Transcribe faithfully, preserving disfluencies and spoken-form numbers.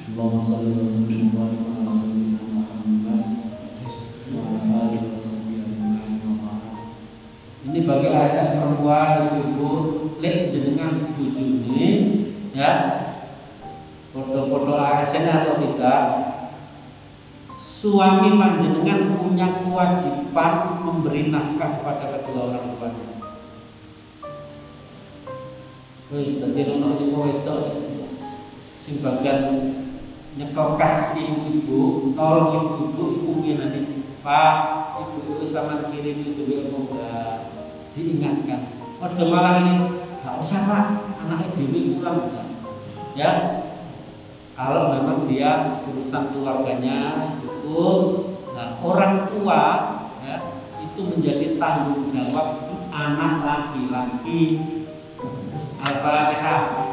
Allahumma shalli wa sallim wa barik ala sayyidina Muhammad wa ala alihi wa sahbihi ajma'in wa ba'd. Ini bagi asal perempuan ibu lek jenengan bojone ya. Foto-foto A S N atau tidak, suami panjenengan punya kewajiban memberi nafkah kepada kedua orang tuanya. Wis dadi ono sing wedok sing bagian nyekokas ibu-ibu, tolong ibu-ibu ibu ngene Pak, ibu wis sampean kirim duit apa enggak? Diingatkan. Aja malah ini, enggak usah Pak, anaknya dhewe pulang enggak. Ya. Kalau memang dia urusan keluarganya cukup, nah orang tua ya, itu menjadi tanggung jawab anak laki-laki. Al-Fatihah.